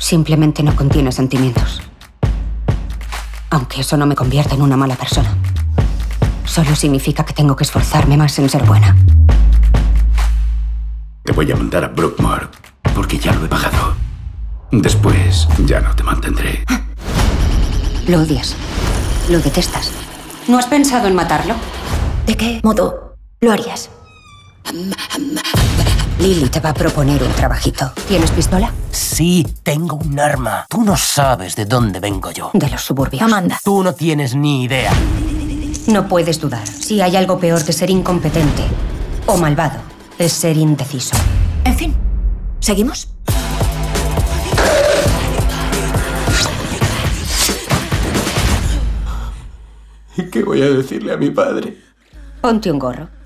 Simplemente no contiene sentimientos. Aunque eso no me convierta en una mala persona. Solo significa que tengo que esforzarme más en ser buena. Te voy a mandar a Brookmore, porque ya lo he pagado. Después ya no te mantendré. Lo odias. Lo detestas. ¿No has pensado en matarlo? ¿De qué modo lo harías? Lily te va a proponer un trabajito. ¿Tienes pistola? Sí, tengo un arma. Tú no sabes de dónde vengo yo. De los suburbios. Amanda. Tú no tienes ni idea. No puedes dudar. Si hay algo peor que ser incompetente o malvado, es ser indeciso. En fin, ¿seguimos? ¿Y qué voy a decirle a mi padre? Ponte un gorro.